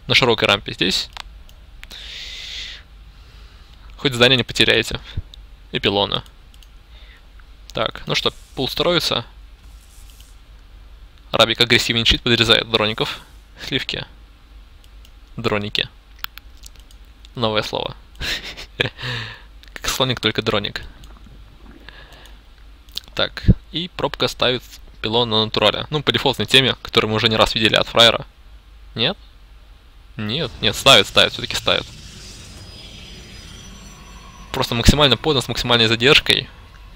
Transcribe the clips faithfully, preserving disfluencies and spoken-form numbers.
На широкой рампе здесь. Хоть здание не потеряете. И пилона. Так, ну что, пул строится. Арабик агрессивничает, подрезает дроников. Сливки. Дроники. Новое слово. Как слоник, только дроник. Так, и пробка ставит пилон на натурале. Ну, по дефолтной теме, которую мы уже не раз видели от фраера. Нет? Нет, нет, ставит, ставит, все-таки ставит. Просто максимально поздно, с максимальной задержкой.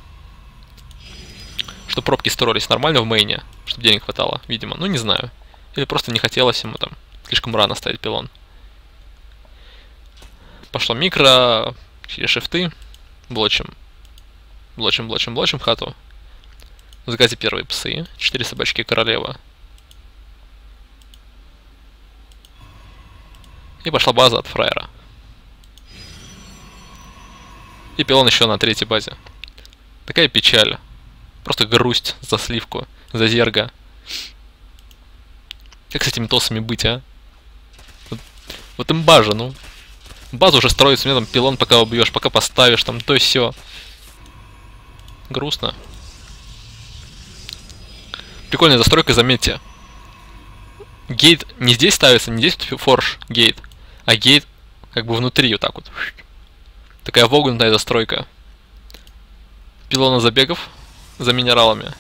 Чтобы пробки строились нормально в мейне, чтобы денег хватало, видимо. Ну, не знаю. Или просто не хотелось ему там слишком рано ставить пилон. Пошло микро, через шифты. Блочим. Блочим, блочим, блочим хату. В загазе первые псы. Четыре собачки королева. И пошла база от фраера. И пилон еще на третьей базе. Такая печаль. Просто грусть за сливку, за зерга. Как с этими тосами быть, а? Вот, вот имба же, ну. Базу уже строится, у меня там пилон пока убьешь, пока поставишь, там то все. Грустно. Прикольная застройка, заметьте. Гейт не здесь ставится, не здесь форш гейт, а гейт как бы внутри вот так вот. Такая вогнутая застройка. Пилона забегов за минералами.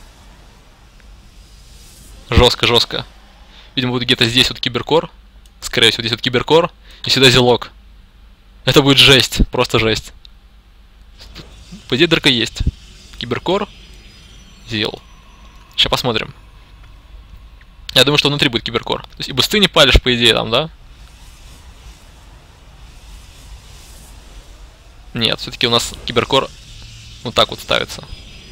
Жестко, жестко. Видимо, будет где-то здесь вот киберкор. Скорее всего, здесь вот киберкор. И сюда зелок. Это будет жесть. Просто жесть. По идее, дырка есть. Киберкор. Зел. Сейчас посмотрим. Я думаю, что внутри будет киберкор. То есть и бусты не палишь, по идее, там, да? Нет, все-таки у нас киберкор вот так вот ставится.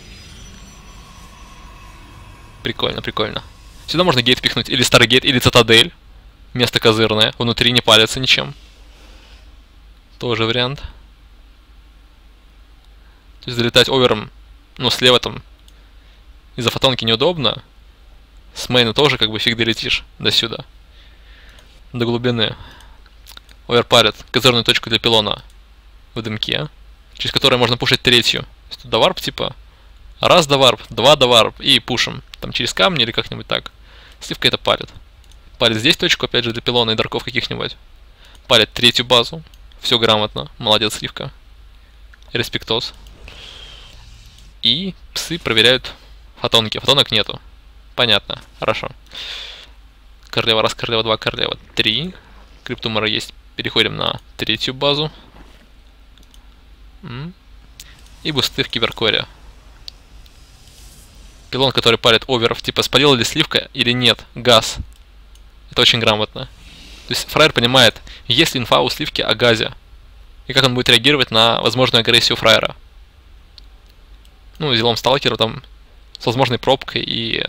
Прикольно, прикольно. Сюда можно гейт пихнуть, или старый гейт, или цитадель. Место козырное, внутри не палится ничем. Тоже вариант. То есть залетать овером, ну слева там из-за фотонки неудобно. С мейна тоже как бы фиг долетишь до сюда. До глубины. Овер парит козырную точку для пилона в дымке, через которую можно пушить третью. То есть тут доварп типа. Раз доварп, два доварп и пушим. Там через камни или как-нибудь так. Сливка это палит. Палит здесь точку, опять же, для пилона и дарков каких-нибудь. Палит третью базу. Все грамотно. Молодец, сливка. Респектоз. И псы проверяют фотонки. Фотонок нету. Понятно. Хорошо. Королева раз, королева два, королева три. Криптумора есть. Переходим на третью базу. И бусты в киберкоре. Пилон, который палит оверов, типа спалила ли сливка или нет. Газ. Это очень грамотно. То есть фраер понимает, есть ли инфа у сливки о газе. И как он будет реагировать на возможную агрессию фраера. Ну, зелом сталкера там с возможной пробкой и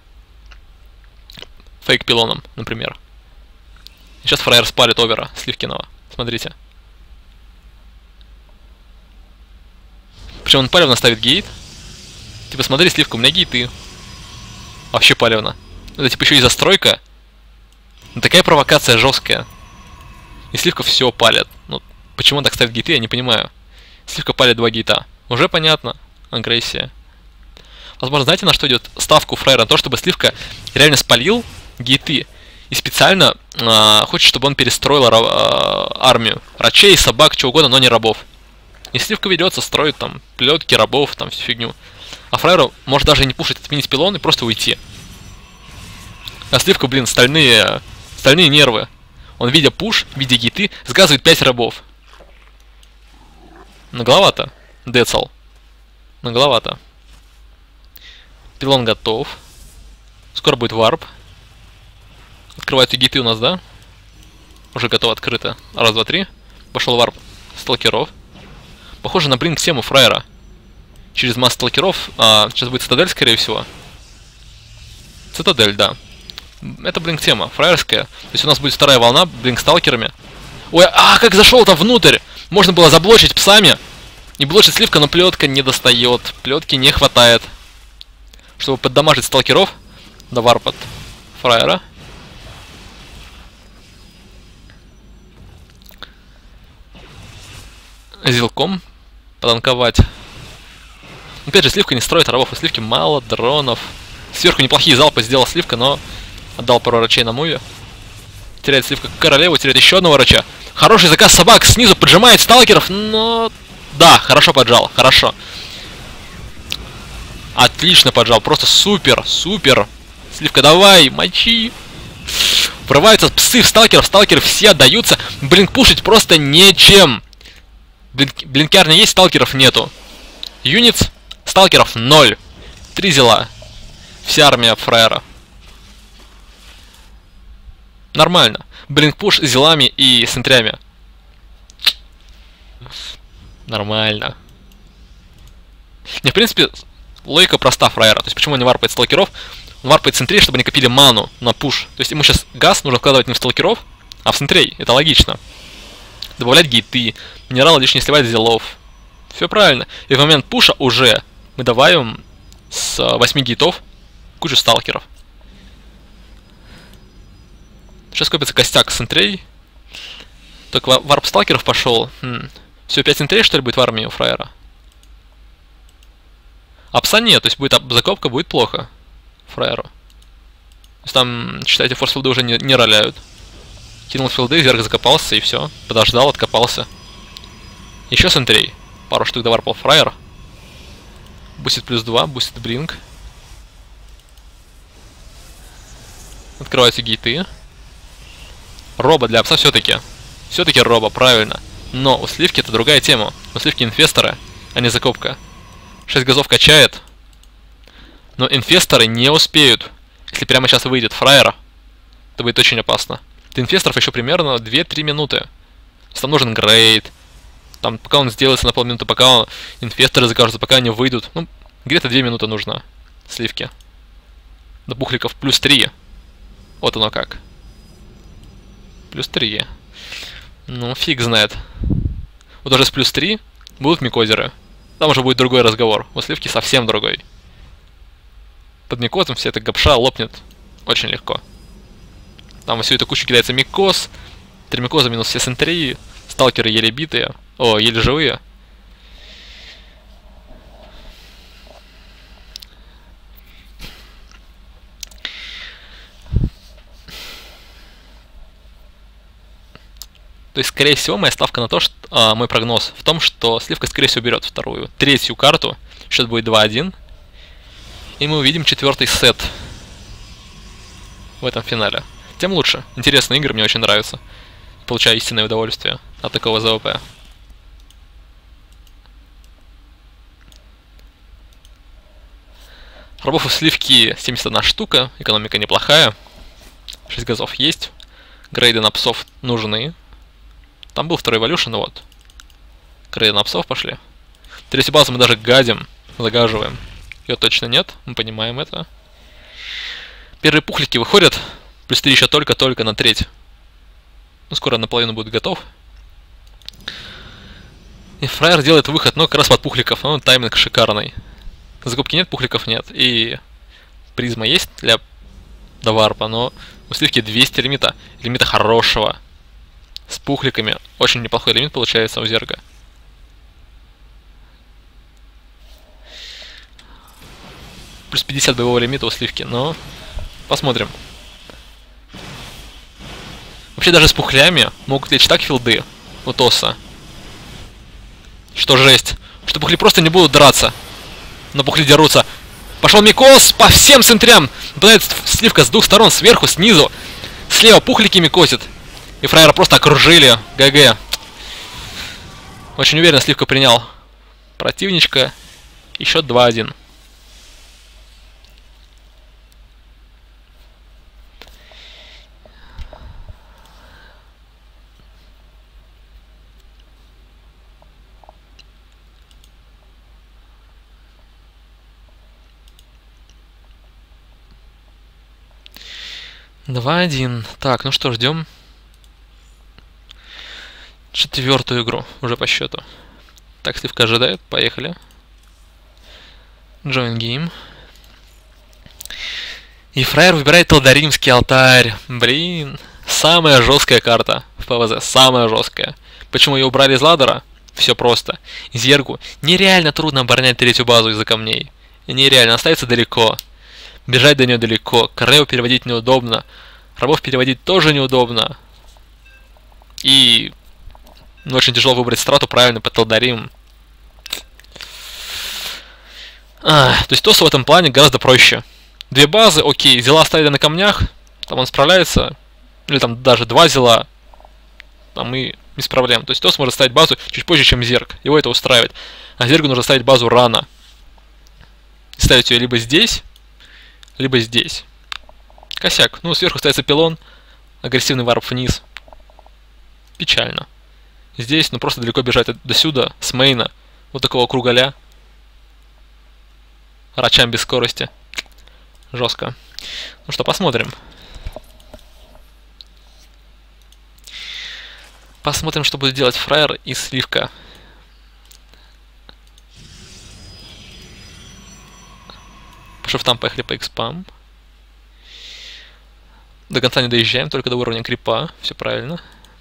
фейк пилоном, например. И сейчас фраер спалит овера сливкиного. Смотрите. Причем он палевно ставит гейт. Типа, смотри, сливка, у меня гейты. Вообще палевно. Это типа еще и застройка. Ну, такая провокация жесткая. И сливка все палит. Ну, почему он так ставит гейты, я не понимаю. Сливка палит два гейта. Уже понятно. Агрессия. Возможно, знаете, на что идет ставку фраера? На то, чтобы сливка реально спалил гейты. И специально э, хочет, чтобы он перестроил э, армию. Рачей, собак, чего угодно, но не рабов. И сливка ведется, строит там плетки, рабов, там всю фигню. А фраеру может даже не пушить, отменить пилон и просто уйти. А сливка, блин, стальные, стальные нервы. Он, видя пуш, видя гиты, сгазывает пять рабов. Нагловато. Децл. Нагловато. Пилон готов. Скоро будет варп. Открываются гиты у нас, да? Уже готово, открыто. Раз, два, три. Пошел варп сталкеров. Похоже на блинк тему фраера. Через масс сталкеров. А, сейчас будет цитадель, скорее всего. Цитадель, да. Это блинк тема, фраерская. То есть у нас будет вторая волна блинк сталкерами. Ой, а как зашел там внутрь! Можно было заблочить псами. И блочит сливка, но плетка не достает. Плетки не хватает. Чтобы поддамажить сталкеров. Да варп от фраера. Зилком потанковать. Опять же, Сливка не строит рабов, у Сливки мало дронов. Сверху неплохие залпы сделал Сливка, но отдал пару рачей на муве. Теряет Сливка королеву, теряет еще одного рача. Хороший заказ собак, снизу поджимает сталкеров, но... Да, хорошо поджал, хорошо. Отлично поджал, просто супер, супер. Сливка, давай, мочи. Врываются псы в сталкеров, сталкеры все отдаются. Блинк пушить просто нечем. Блинк... Блинкярни есть, сталкеров нету. Юнитс, сталкеров ноль. Три зела. Вся армия фраера. Нормально. Блинк пуш с зелами и сентрями. Нормально. Не, в принципе, логика проста фраера. То есть почему он не варпает сталкеров? Он варпает центрей, чтобы они копили ману на пуш. То есть ему сейчас газ нужно вкладывать не в сталкеров, а в центрей. Это логично. Добавлять гейты, минералы лишний сливать зелов. Все правильно. И в момент пуша уже мы добавим с восьми гейтов кучу сталкеров. Сейчас копится костяк центрей. Только варп сталкеров пошел. Хм. Все, пять центрей, что ли, будет в армии у фраера? А пса нет, то есть будет закопка, будет плохо фраеру. То есть там, считайте, форс-филды уже не, не роляют. Кинул филды, зерк закопался и все. Подождал, откопался. Еще центрей. Пару штук доварпал фраер. Бустит плюс два, бустит блинк. Открываются гейты. Роба для пса все-таки. Все-таки роба, правильно. Но у Сливки это другая тема. У Сливки инфесторы, а не закопка. шесть газов качает. Но инфесторы не успеют. Если прямо сейчас выйдет фраер, то будет очень опасно. До инфесторов еще примерно две-три минуты. То есть там нужен грейд. Там пока он сделается на полминуты, пока он, инфесторы закажутся, пока они выйдут. Ну, где-то две минуты нужно Сливки. До пухликов плюс три. Вот оно как. Плюс три. Ну, фиг знает. Вот уже с плюс три будут микозеры. Там уже будет другой разговор. У Сливки совсем другой. Под микозом вся эта гопша лопнет очень легко. Там во всю эту кучу кидается микоз. Три микоза минус все сентрии. Сталкеры еле битые. О, еле живые. То есть, скорее всего, моя ставка на то, что а, мой прогноз в том, что Сливка, скорее всего, берет вторую, третью карту. Счет будет два-один. И мы увидим четвертый сет в этом финале. Тем лучше. Интересные игры, мне очень нравятся. Получаю истинное удовольствие от такого ЗВП. Рабов у Сливки семьдесят одна штука, экономика неплохая. шесть газов есть. Грейды на псов нужны. Там был второй эволюшн, вот. Грейды на псов пошли. Третью базу мы даже гадим, загаживаем. Ее точно нет, мы понимаем это. Первые пухлики выходят. Плюс три еще только-только на треть. Ну, скоро наполовину будет готов. И фраер делает выход, но как раз под пухликов. Ну, тайминг шикарный. Закупки нет, пухликов нет. И призма есть для доварпа, но у Сливки двести лимита. Лимита хорошего. С пухликами. Очень неплохой лимит получается у зерга. Плюс пятьдесят боевого лимита у Сливки, но посмотрим. Вообще даже с пухлями могут лечь так филды у Тоса. Что жесть. Что пухли просто не будут драться. Но пухли дерутся. Пошел микоз по всем центрям. Нападает Сливка с двух сторон, сверху, снизу. Слева пухлики микосит. И фраера просто окружили. ГГ. Очень уверенно Сливка принял противничка. И счет два-один. два-один. Так, ну что, ждем четвертую игру уже по счету. Так, Сливка ожидает. Поехали. Join game. И фраер выбирает Талдаримский алтарь. Блин. Самая жесткая карта в ПВЗ. Самая жесткая. Почему ее убрали из ладера? Все просто. Зергу нереально трудно оборонять третью базу из-за камней. Нереально, остается далеко. Бежать до нее далеко. Корео переводить неудобно. Рабов переводить тоже неудобно. И ну, очень тяжело выбрать страту правильно под Талдарим. А, то есть Тосу в этом плане гораздо проще. Две базы, окей, зела оставили на камнях, там он справляется. Или там даже два зела. Там и без проблем. То есть Тос может ставить базу чуть позже, чем Зерг. Его это устраивает. А Зергу нужно ставить базу рано. Ставить ее либо здесь, либо здесь. Косяк. Ну, сверху ставится пилон. Агрессивный варп вниз. Печально. Здесь, ну, просто далеко бежать до сюда, с мейна. Вот такого кругаля. Рачам без скорости. Жестко. Ну что, посмотрим. Посмотрим, что будет делать Фраер и Сливка. По шифтам поехали по экспам. До конца не доезжаем, только до уровня крипа. Все правильно.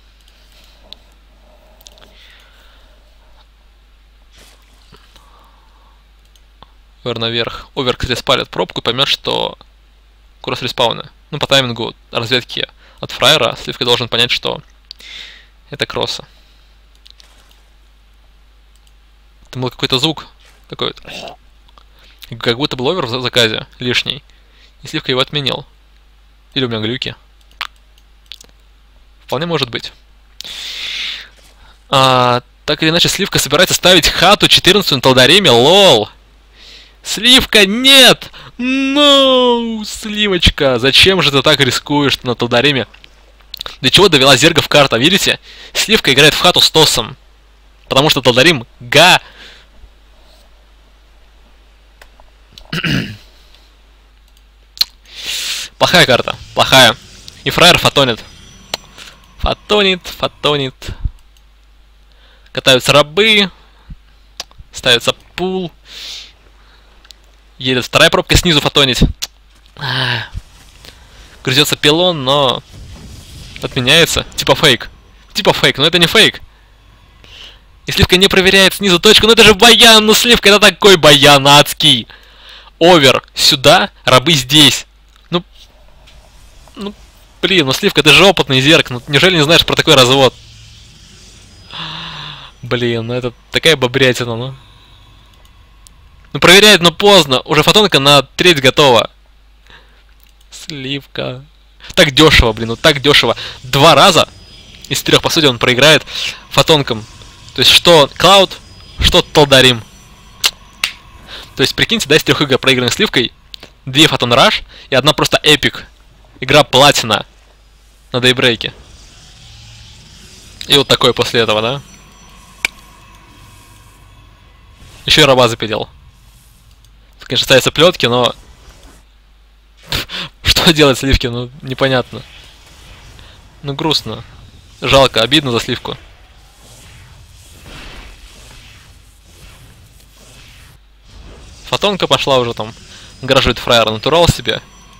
Овер наверх. Овер, кстати, спалит пробку и поймет, что кросс респауны. Ну, по таймингу разведки от Фраера Сливка должен понять, что это кросса. Там был какой-то звук. Такой вот. Как будто был овер в заказе лишний. И Сливка его отменил. Или у меня глюки. Вполне может быть. А, так или иначе, Сливка собирается ставить хату четырнадцать на Талдариме. Лол! Сливка, нет! Ну, Сливочка, зачем же ты так рискуешь на Талдариме? До чего довела Зерга в карта, видите? Сливка играет в хату с Тосом. Потому что Талдарим га... Плохая карта, плохая. И Фраер фотонит. Фотонит, фотонит. Катаются рабы. Ставится пул. Едет вторая пробка снизу фотонить. Грызется пилон, но отменяется. Типа фейк. Типа фейк, но это не фейк. И Сливка не проверяет снизу точку. Ну это же баян, ну Сливка это такой баян адский. Овер сюда, рабы здесь. Ну, ну, блин, ну Сливка, ты же опытный Зерг. Ну неужели не знаешь про такой развод? Блин, ну это такая бобрятина, ну. Ну проверяет, но поздно. Уже фотонка на треть готова. Сливка. Так дешево, блин, ну так дешево. Два раза из трех, по сути, он проиграет фотонкам. То есть что Клауд, что Талдарим. То есть, прикиньте, да, из трех игр, проигранных Сливкой, две Фотон Раш и одна просто эпик. Игра платина на Дейбрейке. И вот такой после этого, да? Еще и раба запилил. Конечно, ставятся плетки, но... Что делать Сливке? Ну, непонятно. Ну, грустно. Жалко, обидно за Сливку. Фотонка пошла уже там. Гаражует Фраера, натурал себе.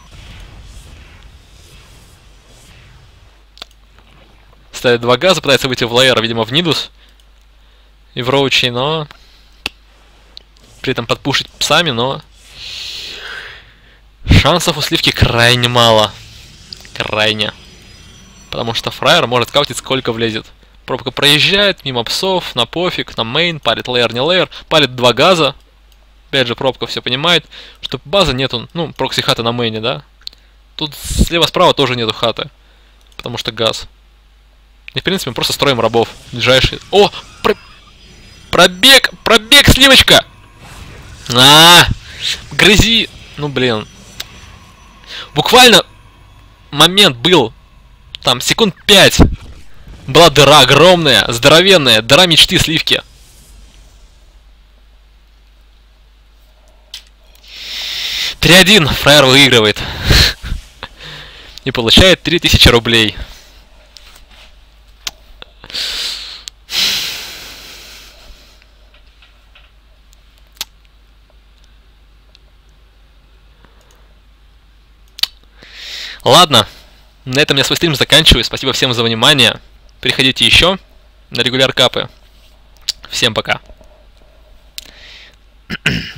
Ставит два газа, пытается выйти в лаер, видимо, в Нидус. И в Роучи, но... При этом подпушить псами, но... Шансов у Сливки крайне мало. Крайне. Потому что Фраер может каутить сколько влезет. Пробка проезжает, мимо псов, на пофиг, на мейн, палит лейер, не лейер, палит два газа. Опять же, пробка все понимает, что базы нету, ну, прокси хаты на мейне, да? Тут слева-справа тоже нету хаты, потому что газ. И, в принципе, мы просто строим рабов ближайшие. О! Про... Пробег! Пробег, Сливочка! А, грызи! Ну, блин. Буквально момент был, там, секунд пять. Была дыра огромная, здоровенная, дыра мечты Сливки. три один, Фраер выигрывает. И получает три тысячи рублей. Ладно, на этом я свой стрим заканчиваю. Спасибо всем за внимание. Приходите еще на регуляр капы. Всем пока.